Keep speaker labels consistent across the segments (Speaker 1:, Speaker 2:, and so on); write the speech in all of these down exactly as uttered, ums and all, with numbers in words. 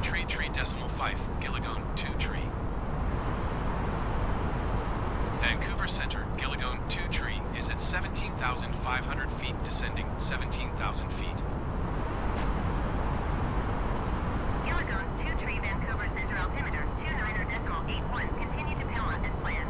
Speaker 1: tree tree decimal five, Gilligone two tree. Vancouver Centre, Gilligone two tree is at seventeen thousand five hundred feet, descending seventeen thousand feet.
Speaker 2: Gilligone two tree, Vancouver Centre altimeter two niner decimal eight one, continue to Kelowna as planned.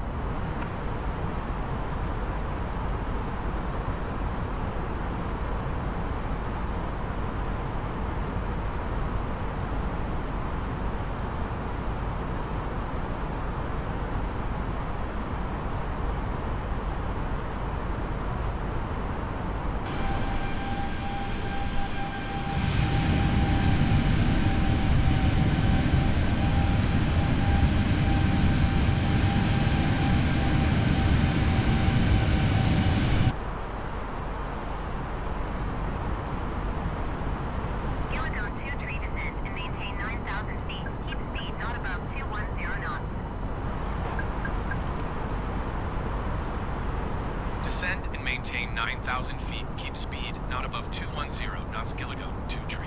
Speaker 1: Descend and maintain nine thousand feet. Keep speed not above two one zero knots. Gilligone two tree.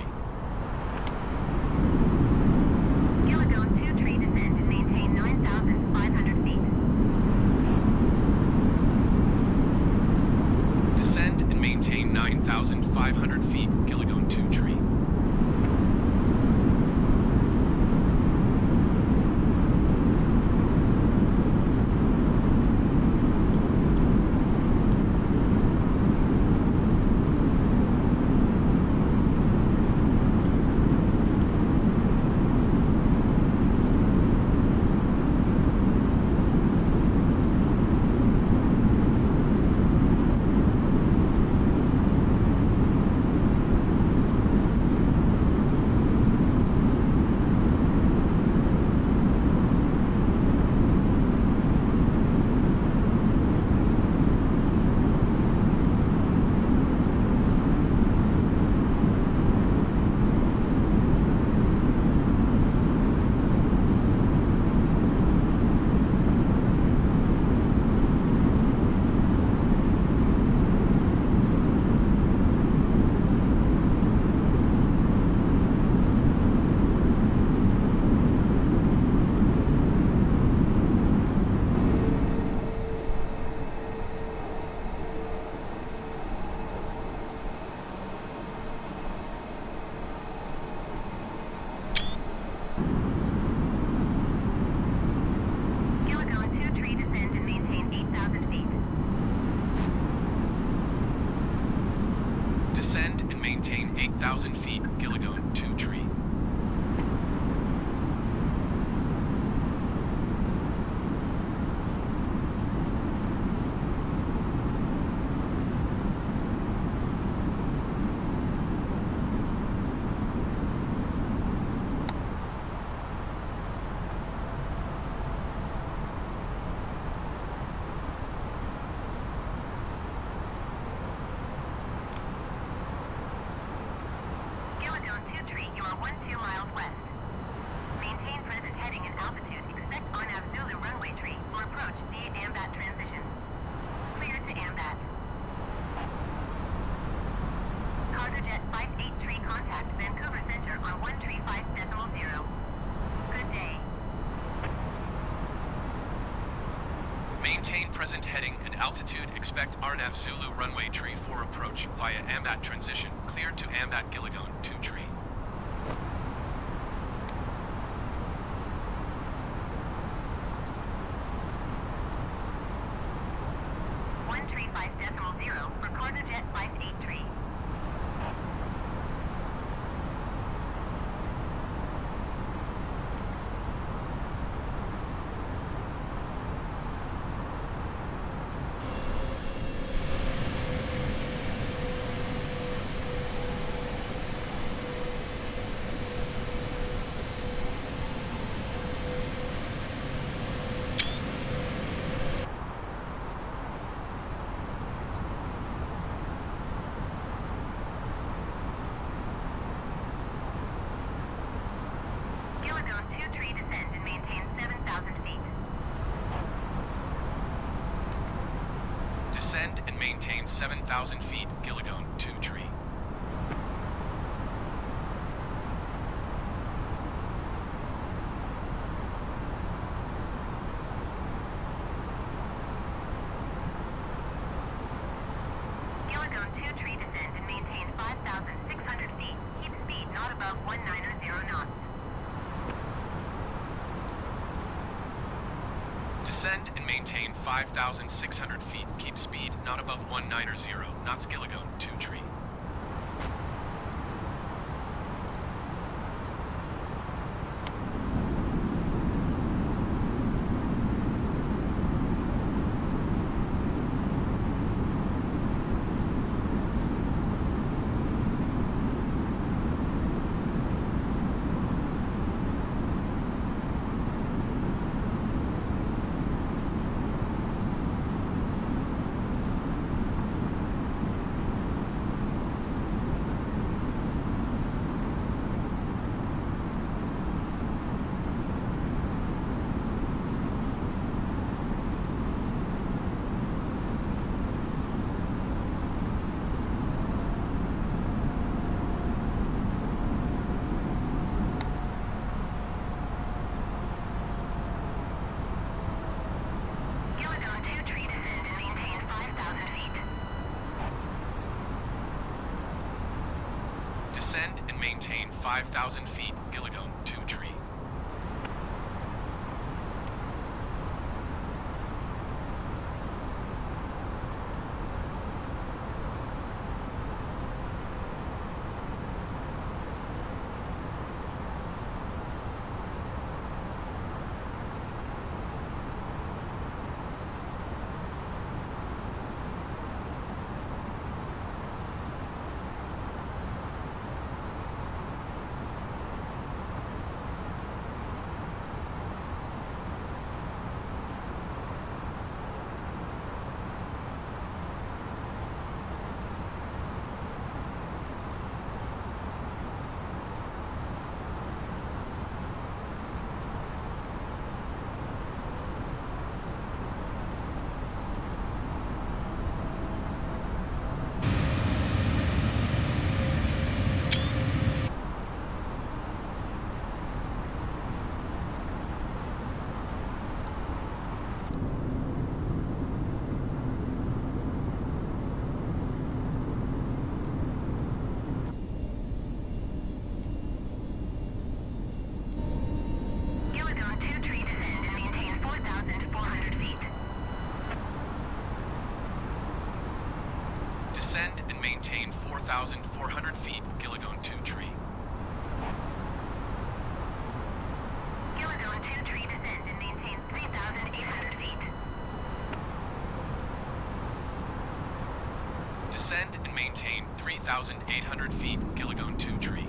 Speaker 2: Gilligone two tree, descend and maintain nine thousand five hundred feet.
Speaker 1: Descend and maintain nine thousand five hundred feet. Gilligone two tree. Descend and maintain eight thousand feet. Gilligone two tree. Maintain present heading and altitude. Expect R N A V Zulu runway tree four approach via Ambat transition. Cleared to Ambat Gilligone two tree.
Speaker 2: one three five decimal zero for Cargojet five eight three.
Speaker 1: Descend and maintain seven thousand feet. Gilligone two tree.
Speaker 2: above one nine zero knots.
Speaker 1: Descend and maintain five thousand six hundred feet. Keep speed not above one nine zero knots. Gilligan, two tree. Descend and maintain five thousand feet. Gilligan, two tree. Descend and maintain four thousand four hundred feet. Gilligan, two tree.
Speaker 2: Gilligan, two tree, descend and maintain three thousand eight hundred feet.
Speaker 1: Descend and maintain three thousand eight hundred feet. Gilligan, two tree.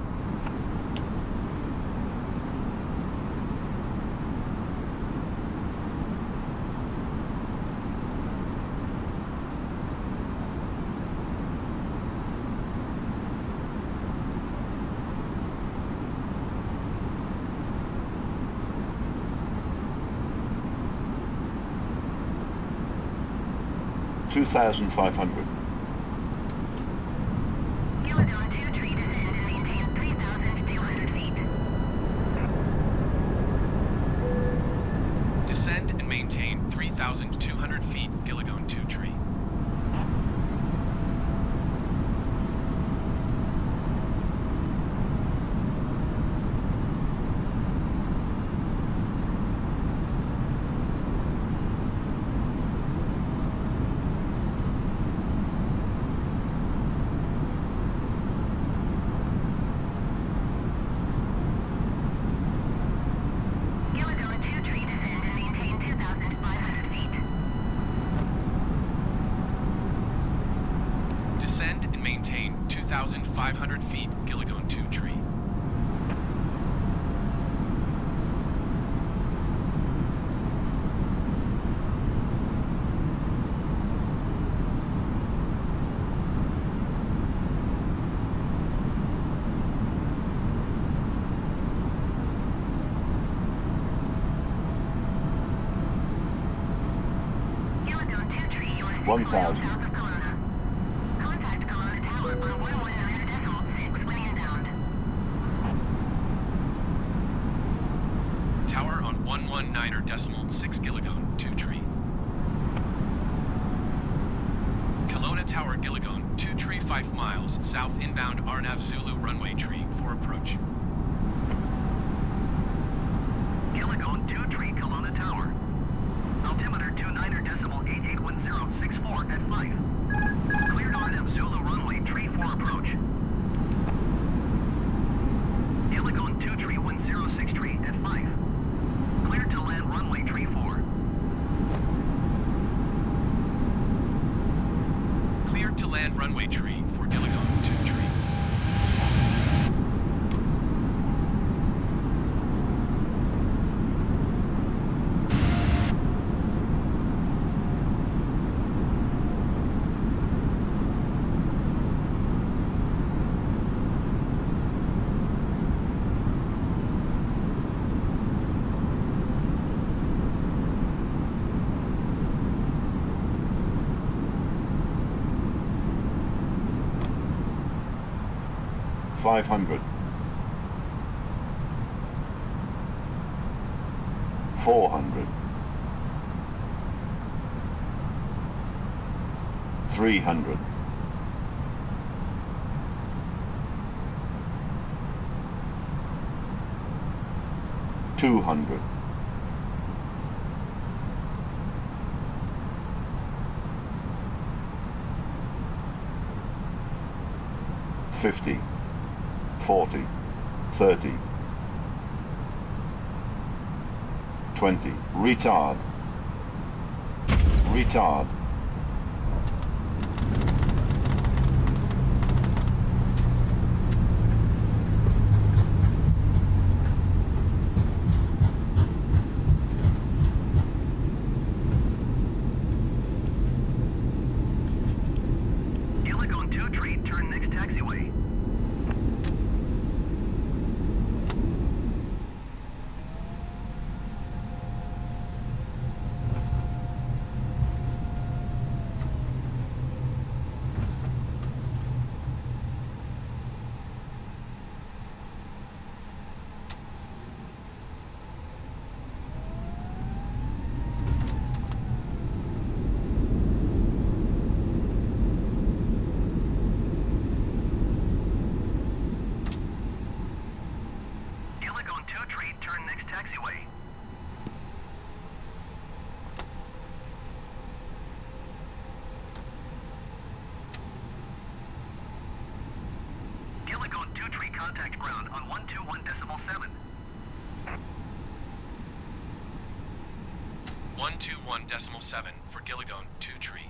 Speaker 3: two thousand five hundred.
Speaker 2: Gilligan, two tree, descend and maintain three thousand two hundred feet.
Speaker 1: Descend and maintain three thousand two hundred feet. Gilligan, two tree. two thousand five hundred feet, Gilligan two tree.
Speaker 3: One thousand.
Speaker 2: Contact Kelowna Tower on one one nine decimal six when inbound.
Speaker 1: Tower on one one nine decimal six Gilligan two tree. Kelowna Tower Gilligan two tree five miles south inbound Arnav Zulu runway tree for
Speaker 3: five hundred. Four hundred. Three hundred. Two hundred. Fifty. Forty. Thirty. Twenty. Retard. Retard.
Speaker 2: Contact ground on one two one decimal seven.
Speaker 1: one two one decimal seven for Gilligan two tree.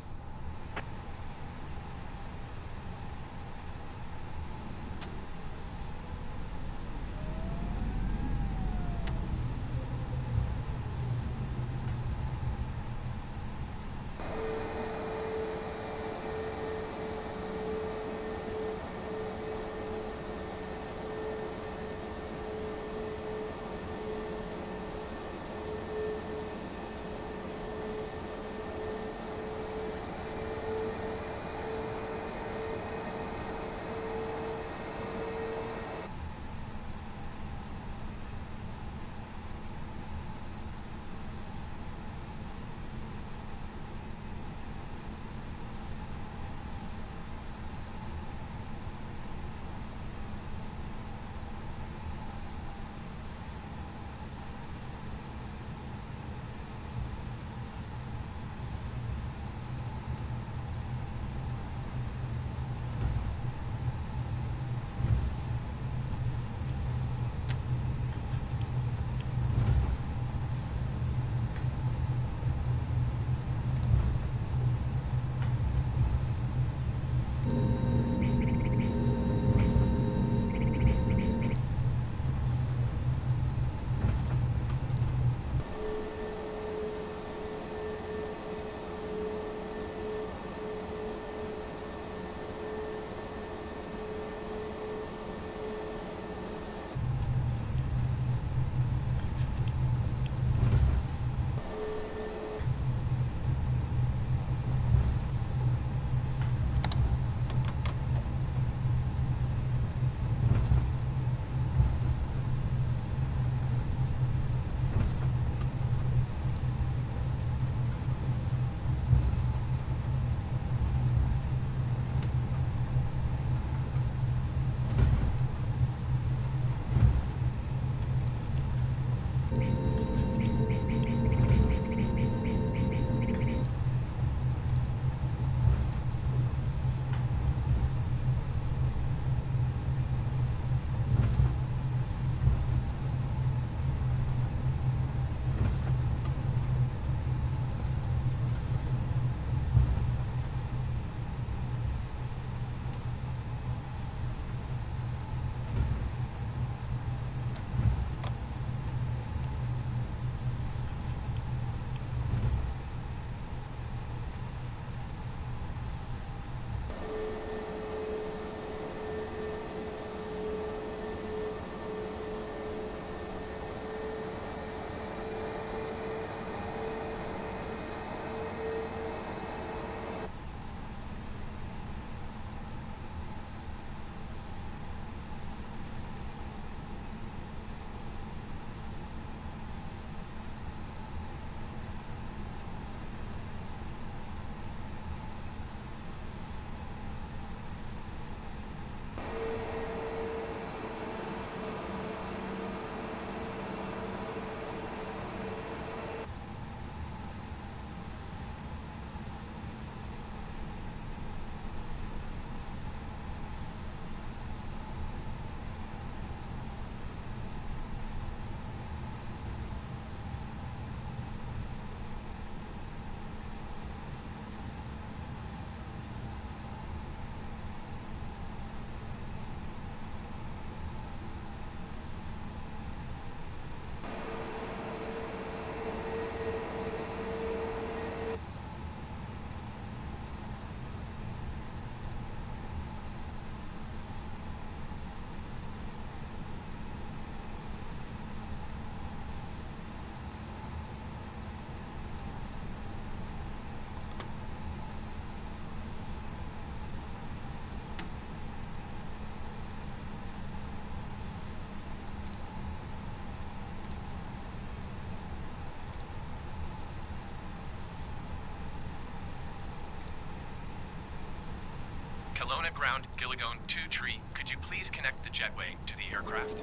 Speaker 1: Kelowna ground, Gilligan two tree, could you please connect the jetway to the aircraft?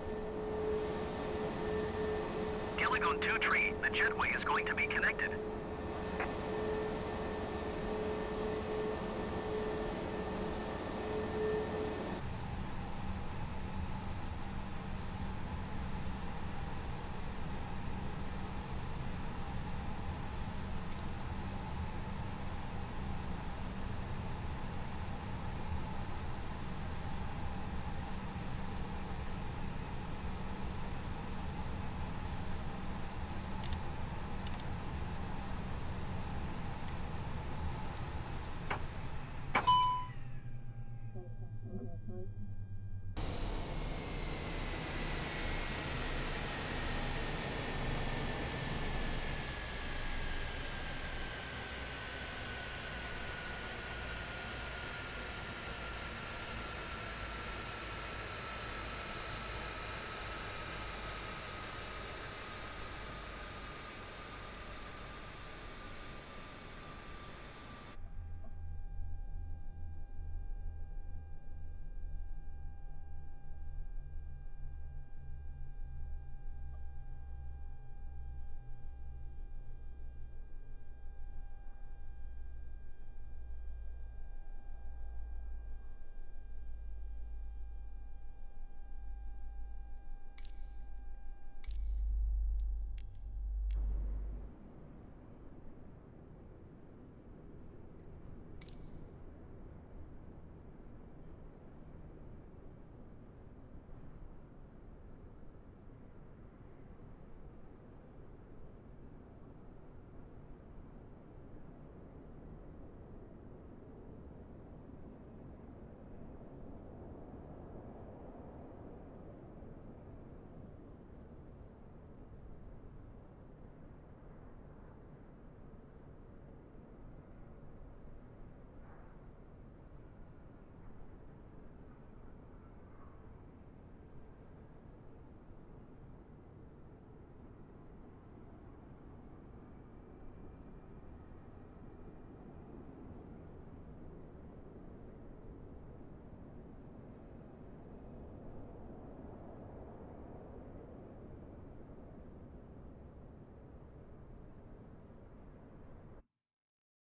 Speaker 4: Gilligan two tree, the jetway is going to be connected.